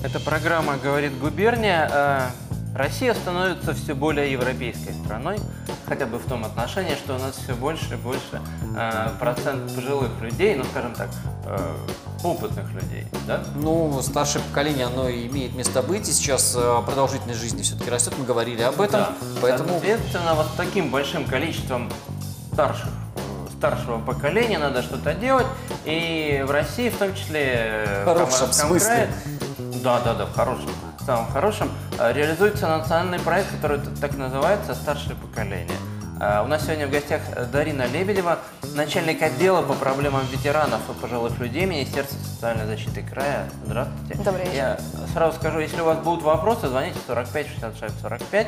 Эта программа «Говорит губерния». Россия становится все более европейской страной, хотя бы в том отношении, что у нас все больше и больше процент пожилых людей, ну, скажем так, опытных людей, да? Ну, старшее поколение, оно имеет место быть, и сейчас продолжительность жизни все-таки растет, мы говорили об этом, Да. поэтому... Соответственно, вот с таким большим количеством старшего поколения надо что-то делать, и в России, в том числе В хорошем смысле. да, в хорошем, в самом хорошем, реализуется национальный проект, который так называется «Старшее поколение». У нас сегодня в гостях Дарина Лебедева, начальник отдела по проблемам ветеранов и пожилых людей Министерства социальной защиты края. Здравствуйте. Добрый вечер. Я сразу скажу, если у вас будут вопросы, звоните 45 66 45.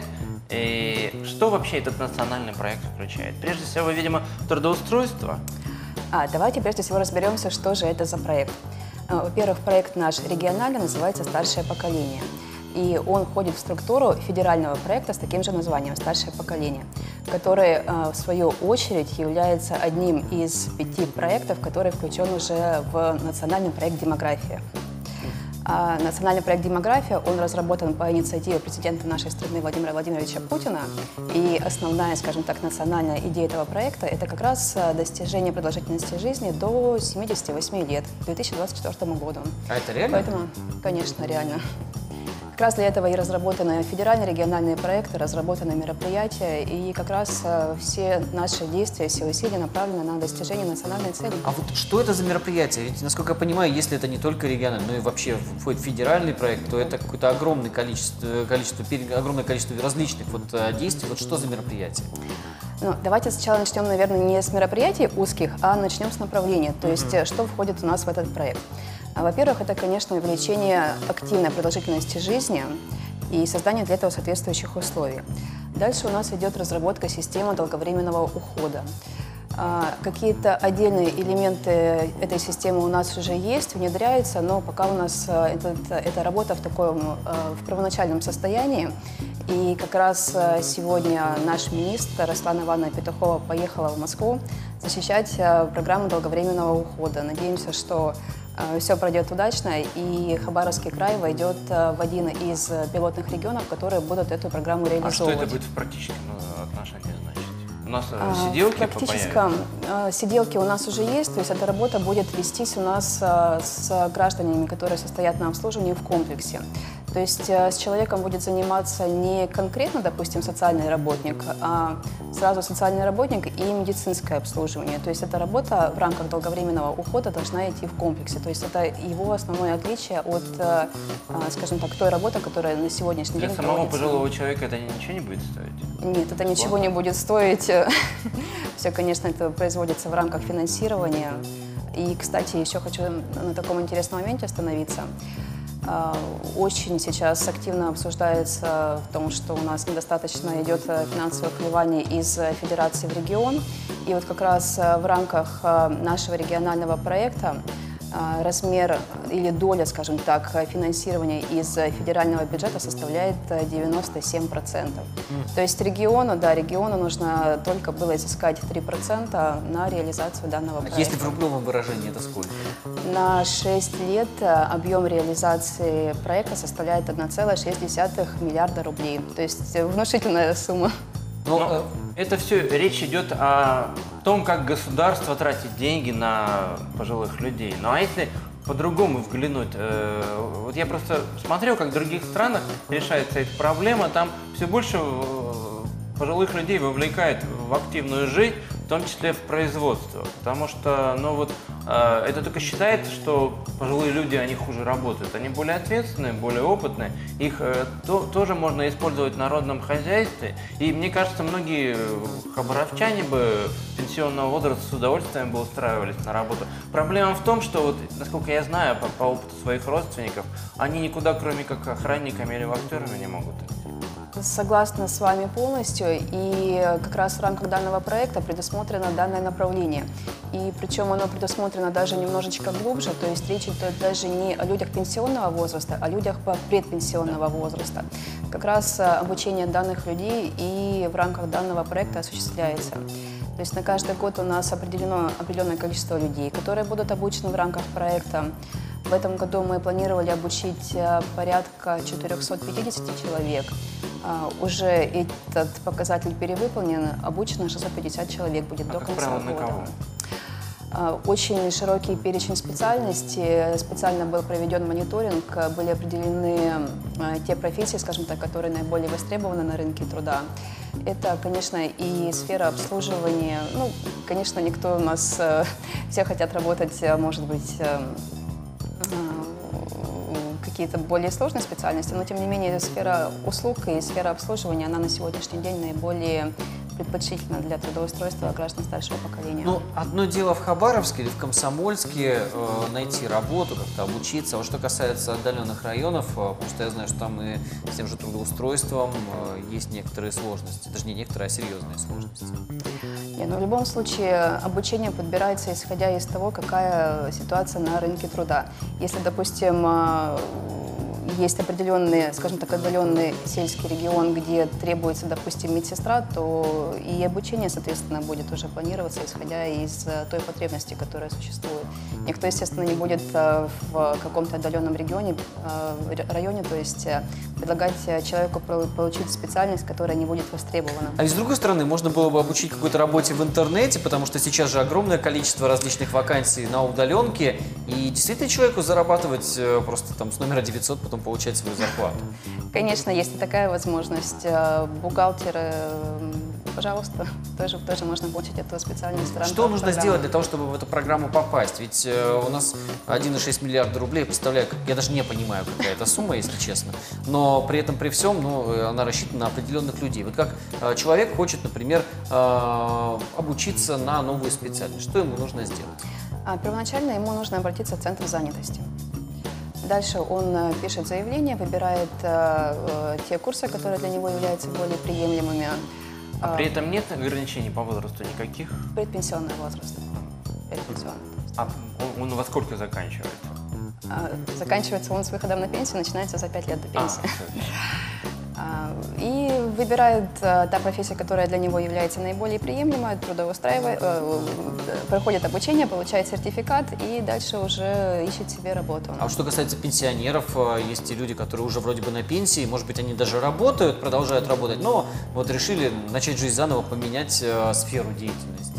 И что вообще этот национальный проект включает? Прежде всего, видимо, трудоустройство. Давайте прежде всего разберемся, что же это за проект. Во-первых, проект наш региональный, называется «Старшее поколение». И он входит в структуру федерального проекта с таким же названием «Старшее поколение», который, в свою очередь, является одним из 5 проектов, который включен уже в национальный проект «Демография». Национальный проект «Демография», он разработан по инициативе президента нашей страны Владимира Владимировича Путина. И основная, скажем так, национальная идея этого проекта – это как раз достижение продолжительности жизни до 78 лет, к 2024 году. А это реально? Поэтому, конечно, реально. Как раз для этого и разработаны федеральные региональные проекты, разработаны мероприятия, и как раз все наши действия, все усилия направлены на достижение национальной цели. А вот что это за мероприятие? Ведь, насколько я понимаю, если это не только региональный, но и вообще входит федеральный проект, то это какое-то огромное количество различных действий. Вот что за мероприятие? Ну, давайте сначала начнем, наверное, не с мероприятий узких, а начнем с направления, то есть что входит у нас в этот проект. Во-первых, это, конечно, увеличение активной продолжительности жизни и создание для этого соответствующих условий. Дальше у нас идет разработка системы долговременного ухода. Какие-то отдельные элементы этой системы у нас уже есть, внедряются, но пока у нас эта работа в первоначальном состоянии. И как раз сегодня наш министр Расслана Ивановна Петухова поехала в Москву защищать программу долговременного ухода. Надеемся, что все пройдет удачно, и Хабаровский край войдет в один из пилотных регионов, которые будут эту программу реализовывать. А что это будет в практическом отношении значить? У нас сиделки в практическом сиделки у нас уже есть, то есть эта работа будет вестись у нас с гражданами, которые состоят на обслуживании в комплексе. То есть с человеком будет заниматься не конкретно, допустим, социальный работник, а сразу социальный работник и медицинское обслуживание. То есть эта работа в рамках долговременного ухода должна идти в комплексе. То есть это его основное отличие от, скажем так, той работы, которая на сегодняшний день проводится. Для самого проводится. пожилого человека это ничего не будет стоить? Нет, это ничего не будет стоить. Все, конечно, это производится в рамках финансирования. И, кстати, еще хочу на таком интересном моменте остановиться. Очень сейчас активно обсуждается в том, что у нас недостаточно идет финансовых вливаний из федерации в регион. И вот как раз в рамках нашего регионального проекта размер или доля, скажем так, финансирования из федерального бюджета составляет 97%. То есть региону нужно только было изыскать 3% на реализацию данного проекта. Если в рублевом выражении, это сколько? На 6 лет объем реализации проекта составляет 1,6 миллиарда рублей. То есть внушительная сумма. Но это все речь идет о том, как государство тратит деньги на пожилых людей. Ну а если по-другому взглянуть, вот я просто смотрел, как в других странах решается эта проблема, там все больше пожилых людей вовлекают в активную жизнь, в том числе в производство. Потому что, это только считается, что пожилые люди, они хуже работают. Они более ответственные, более опытные. Их тоже можно использовать в народном хозяйстве. И мне кажется, многие хабаровчане бы пенсионного возраста с удовольствием бы устраивались на работу. Проблема в том, что, насколько я знаю, по опыту своих родственников, они никуда, кроме как охранниками или вахтерами, не могут идти. Согласна с вами полностью, и как раз в рамках данного проекта предусмотрено данное направление. И причем оно предусмотрено даже немножечко глубже, то есть речь идет даже не о людях пенсионного возраста, а о людях предпенсионного возраста. Как раз обучение данных людей и в рамках данного проекта осуществляется. То есть на каждый год у нас определенное количество людей, которые будут обучены в рамках проекта. В В этом году мы планировали обучить порядка 450 человек. Уже этот показатель перевыполнен, обучено 650 человек будет до конца правило, на года. кого? Очень широкий перечень специальностей. Специально был проведен мониторинг, были определены те профессии, скажем так, которые наиболее востребованы на рынке труда. Это, конечно, и сфера обслуживания. Ну, конечно, никто у нас, все хотят работать, может быть, какие-то более сложные специальности, но, тем не менее, сфера услуг и сфера обслуживания, она на сегодняшний день наиболее предпочтительно для трудоустройства граждан старшего поколения. Ну, одно дело в Хабаровске или в Комсомольске найти работу, как-то обучиться. А вот что касается отдаленных районов, потому что я знаю, что там и с тем же трудоустройством есть некоторые сложности. Даже не некоторые, а серьезные сложности. Но в любом случае обучение подбирается исходя из того, какая ситуация на рынке труда. Если, допустим, есть определенный, скажем так, отдаленный сельский регион, где требуется, допустим, медсестра, то и обучение, соответственно, будет уже планироваться, исходя из той потребности, которая существует. Никто, естественно, не будет в каком-то отдаленном районе, то есть предлагать человеку получить специальность, которая не будет востребована. А ведь с другой стороны, можно было бы обучить какой-то работе в интернете, потому что сейчас же огромное количество различных вакансий на удаленке, и действительно человеку зарабатывать просто там с номера 900, потом получать свою зарплату. Конечно, есть и такая возможность. Бухгалтеры, пожалуйста, тоже можно получить эту специальность. Что нужно сделать для того, чтобы в эту программу попасть? Ведь у нас 1,6 миллиарда рублей, представляю, я даже не понимаю, какая это сумма, если честно, но при этом, при всем, она рассчитана на определенных людей. Вот как человек хочет, например, обучиться на новую специальность, что ему нужно сделать? Первоначально ему нужно обратиться в Центр занятости. Дальше он пишет заявление, выбирает те курсы, которые для него являются более приемлемыми. А при этом нет ограничений по возрасту никаких? Предпенсионный возраст. Предпенсионный. А он во сколько заканчивает? Заканчивается он с выходом на пенсию, начинается за 5 лет до пенсии. И выбирает та профессия, которая для него является наиболее приемлемой, проходит обучение, получает сертификат и дальше уже ищет себе работу. А вот что касается пенсионеров, есть и люди, которые уже вроде бы на пенсии, может быть, они даже работают, продолжают работать, но вот решили начать жизнь заново, поменять сферу деятельности.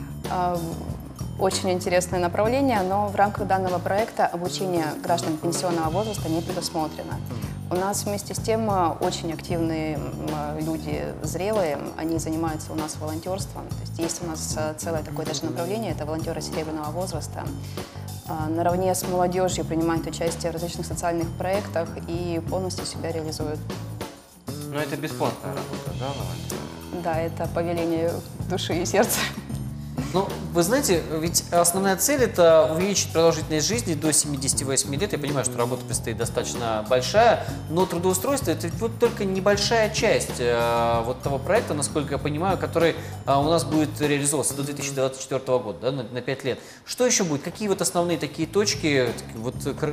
Очень интересное направление, но в рамках данного проекта обучение граждан пенсионного возраста не предусмотрено. У нас вместе с тем очень активные люди, зрелые, они занимаются у нас волонтерством. То есть у нас целое такое даже направление, это волонтеры серебряного возраста. Наравне с молодежью принимают участие в различных социальных проектах и полностью себя реализуют. Но это бесплатная работа, да, волонтеры? Да, это по велению души и сердца. Ну, вы знаете, ведь основная цель – это увеличить продолжительность жизни до 78 лет. Я понимаю, что работа предстоит достаточно большая, но трудоустройство – это вот только небольшая часть вот того проекта, насколько я понимаю, который у нас будет реализовываться до 2024 года, да, на 5 лет. Что еще будет? Какие вот основные такие точки, вот,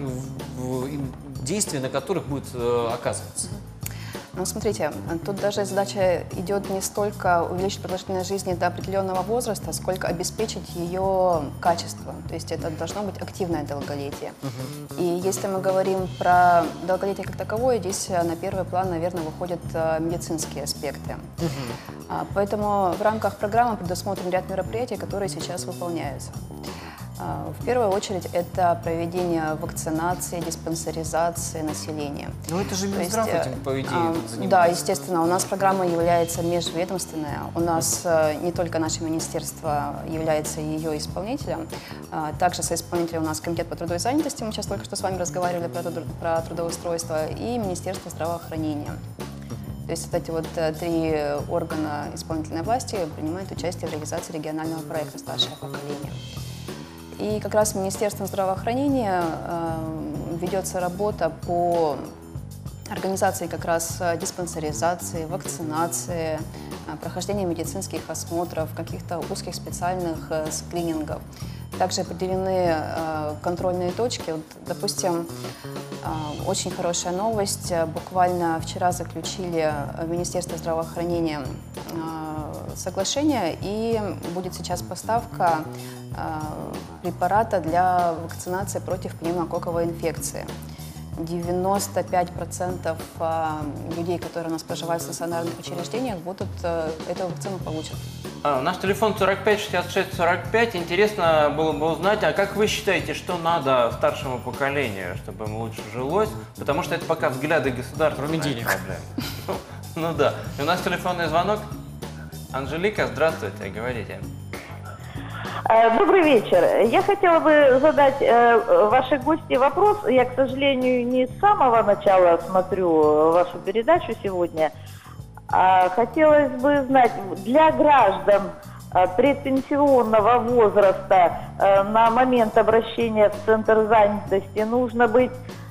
действия, на которых будет оказываться? Ну, смотрите, тут даже задача идет не столько увеличить продолжительность жизни до определенного возраста, сколько обеспечить ее качество. То есть это должно быть активное долголетие. И если мы говорим про долголетие как таковое, здесь на первый план, наверное, выходят медицинские аспекты. Поэтому в рамках программы предусмотрен ряд мероприятий, которые сейчас выполняются. В первую очередь это проведение вакцинации, диспансеризации населения. Ну это же Минздрав этим, по идее, занимается. Да, естественно, у нас программа является межведомственная. У нас не только наше министерство является ее исполнителем, также соисполнителем у нас Комитет по труду и занятости, мы сейчас только что с вами разговаривали про трудоустройство, и Министерство здравоохранения. То есть вот эти вот 3 органа исполнительной власти принимают участие в реализации регионального проекта «Старшее поколение». И как раз Министерством здравоохранения ведется работа по организации как раз диспансеризации, вакцинации, прохождения медицинских осмотров, каких-то узких специальных скринингов. Также определены контрольные точки. Вот, допустим, очень хорошая новость. Буквально вчера заключили в Министерстве здравоохранения соглашение, и будет сейчас поставка препарата для вакцинации против пневмококковой инфекции. 95% людей, которые у нас проживают в стационарных учреждениях, эту вакцину получат. Наш телефон 45 66 45. Интересно было бы узнать, а как вы считаете, что надо старшему поколению, чтобы ему лучше жилось? Потому что это пока взгляды государства. Кроме денег. Ну да. И у нас телефонный звонок. Анжелика, здравствуйте, говорите. Добрый вечер. Я хотела бы задать вашей гости вопрос. Я, к сожалению, не с самого начала смотрю вашу передачу сегодня. Хотелось бы знать, для граждан предпенсионного возраста на момент обращения в Центр занятости нужно быть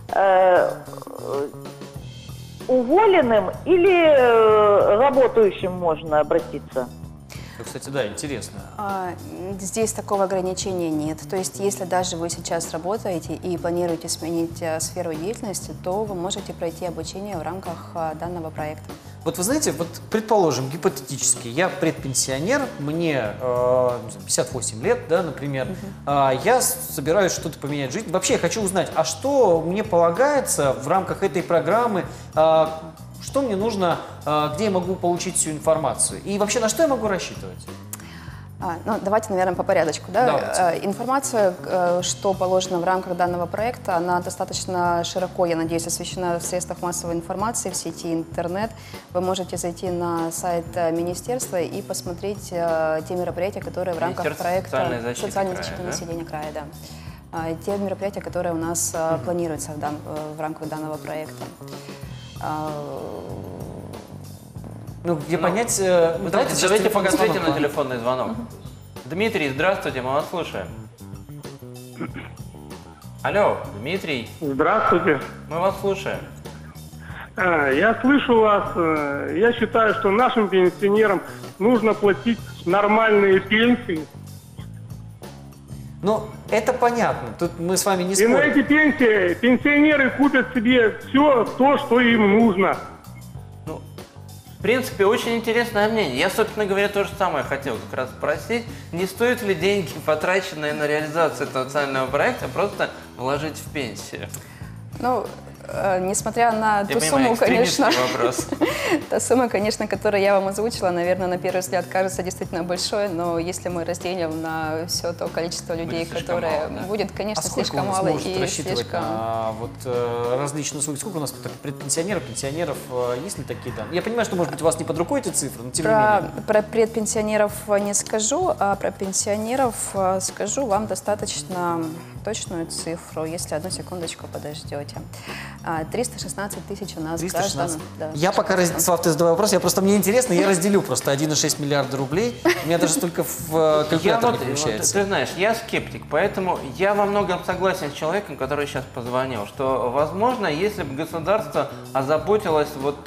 уволенным или работающим можно обратиться? Кстати, да, интересно. Здесь такого ограничения нет. То есть, если даже вы сейчас работаете и планируете сменить сферу деятельности, то вы можете пройти обучение в рамках данного проекта. Вот вы знаете, вот предположим, гипотетически, я предпенсионер, мне 58 лет, да, например, я собираюсь что-то поменять в жизни. Вообще я хочу узнать, а что мне полагается в рамках этой программы, что мне нужно, где я могу получить всю информацию? И вообще, на что я могу рассчитывать? Ну, давайте, наверное, по порядочку. Да? Информация, что положено в рамках данного проекта, она достаточно широко, я надеюсь, освещена в средствах массовой информации, в сети интернет. Вы можете зайти на сайт министерства и посмотреть те мероприятия, которые в рамках проекта «Социальная защита населения края». Да. Те мероприятия, которые у нас планируются в рамках данного проекта. Ну, где понять... Давайте пока ответим на телефонный звонок. Дмитрий, здравствуйте, мы вас слушаем. Алло, Дмитрий. Здравствуйте. Мы вас слушаем. Я слышу вас. Я считаю, что нашим пенсионерам нужно платить нормальные пенсии. Ну, это понятно. Тут мы с вами не спорим. И на эти пенсии пенсионеры купят себе все то, что им нужно. В принципе, очень интересное мнение. Я, собственно говоря, то же самое хотел как раз спросить. Не стоит ли деньги, потраченные на реализацию этого социального проекта, просто вложить в пенсию? Ну, несмотря на ту сумму, конечно, та сумма, конечно, которую я вам озвучила, наверное, на первый взгляд кажется действительно большой, но если мы разделим на все то количество людей, которое будет, конечно, слишком мало и слишком... Вот различные услуги. Сколько у нас предпенсионеров, пенсионеров, есть ли такие данные? Я понимаю, что, может быть, у вас не под рукой эти цифры, но тем не менее. Про предпенсионеров не скажу, а про пенсионеров скажу вам достаточно точную цифру, если одну секундочку подождете. 316 тысяч у нас 316. граждан. Да, я пока, Слав, ты задавай вопрос, мне интересно, я разделю просто 1,6 миллиарда рублей. У меня даже столько в калькулятор не помещается. Ты знаешь, я скептик, поэтому я во многом согласен с человеком, который сейчас позвонил, что, возможно, если бы государство озаботилось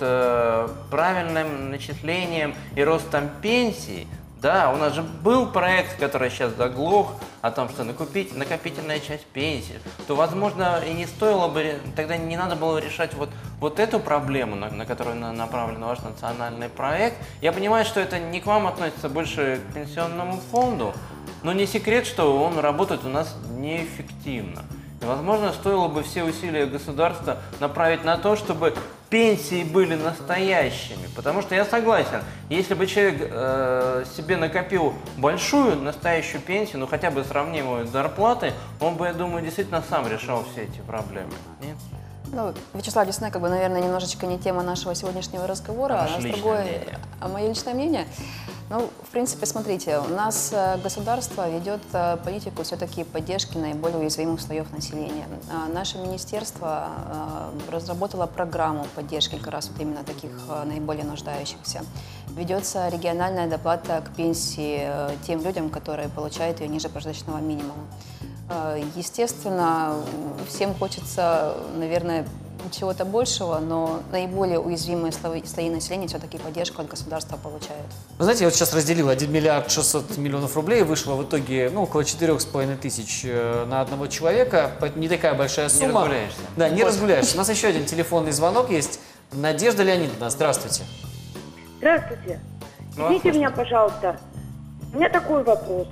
правильным начислением и ростом пенсий, да, у нас же был проект, который сейчас заглох, о том, что накопительная часть пенсии, то, возможно, и не стоило бы, тогда не надо было решать вот эту проблему, на которую направлен ваш национальный проект. Я понимаю, что это не к вам относится, больше к пенсионному фонду, но не секрет, что он работает у нас неэффективно. И, возможно, стоило бы все усилия государства направить на то, чтобы пенсии были настоящими. Потому что я согласен, если бы человек себе накопил большую настоящую пенсию, ну хотя бы сравнимую с зарплатой, он бы, я думаю, действительно сам решал все эти проблемы. Нет? Ну, Вячеслав, действительно, наверное, немножечко не тема нашего сегодняшнего разговора, а мое личное мнение. Ну, в принципе, смотрите, у нас государство ведет политику все-таки поддержки наиболее уязвимых слоев населения. Наше министерство разработало программу поддержки как раз вот именно таких наиболее нуждающихся. Ведется региональная доплата к пенсии тем людям, которые получают ее ниже прожиточного минимума. Естественно, всем хочется, наверное, чего-то большего, но наиболее уязвимые слои населения все-таки поддержку от государства получают. Вы знаете, я вот сейчас разделил 1 миллиард 600 миллионов рублей, вышло в итоге около 4,5 тысяч на одного человека, поэтому не такая большая сумма. Не разгуляешься. Да, не разгуляешься. У нас еще один телефонный звонок есть. Надежда Леонидовна, здравствуйте. Здравствуйте. Извините меня, пожалуйста. У меня такой вопрос.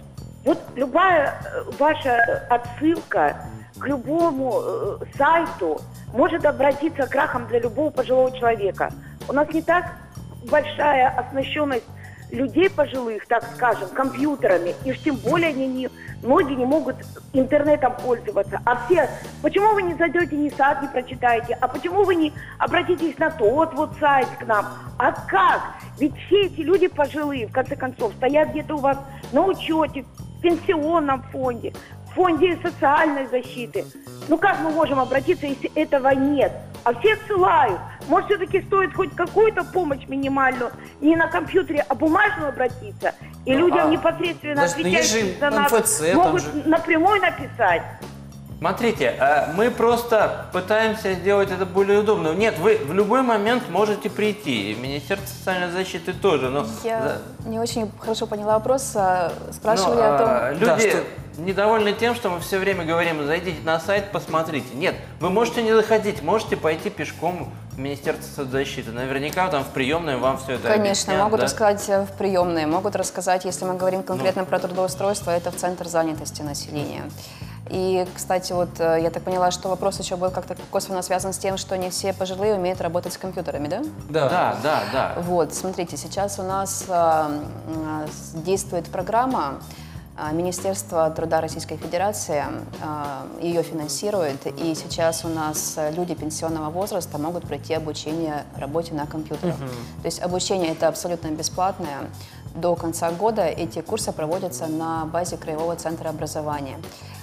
Вот любая ваша отсылка к любому сайту может обратиться к рахам для любого пожилого человека. У нас не так большая оснащенность людей пожилых, так скажем, компьютерами, и уж тем более многие не могут интернетом пользоваться. А все, почему вы не зайдете, ни сайт не прочитаете, а почему вы не обратитесь на тот вот сайт к нам? А как? Ведь все эти люди пожилые, в конце концов, стоят где-то у вас на учете, в пенсионном фонде, в фонде социальной защиты. Ну как мы можем обратиться, если этого нет? А все ссылают. Может, все-таки стоит хоть какую-то помощь минимальную, не на компьютере, а бумажную обратиться? И людям непосредственно отвечающим за нас могут напрямую написать. Смотрите, мы просто пытаемся сделать это более удобно. Нет, вы в любой момент можете прийти, и Министерство социальной защиты тоже. Но я не очень хорошо поняла вопрос. Спрашивали о том... Люди недовольны тем, что мы все время говорим, зайдите на сайт, посмотрите. Нет, вы можете не заходить, можете пойти пешком в Министерство соцзащиты. Наверняка там в приемной вам все это Конечно, объяснят, могут да? рассказать в приемной, могут рассказать, если мы говорим конкретно про трудоустройство, это в Центр занятости населения. И, кстати, вот я так поняла, что вопрос еще был как-то косвенно связан с тем, что не все пожилые умеют работать с компьютерами, да? Да. Вот, смотрите, сейчас у нас действует программа Министерства труда Российской Федерации, ее финансирует, и сейчас у нас люди пенсионного возраста могут пройти обучение работе на компьютерах. То есть обучение это абсолютно бесплатное. До конца года эти курсы проводятся на базе Краевого центра образования.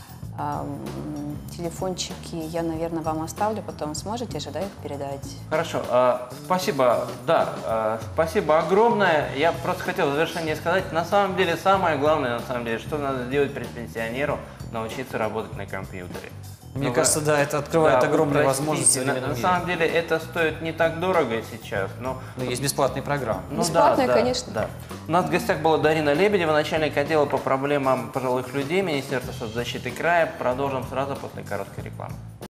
Телефончики я, наверное, вам оставлю, потом сможете же, да, их передать? Хорошо, спасибо, спасибо огромное. Я просто хотел в завершение сказать, на самом деле, самое главное, что надо сделать предпенсионеру, научиться работать на компьютере. Мне кажется, да, это открывает огромные возможности. На самом деле это стоит не так дорого сейчас, но есть бесплатные программы. Бесплатные, конечно. Да. У нас в гостях была Дарина Лебедева, начальник отдела по проблемам пожилых людей Министерства соцзащиты края. Продолжим сразу после короткой рекламы.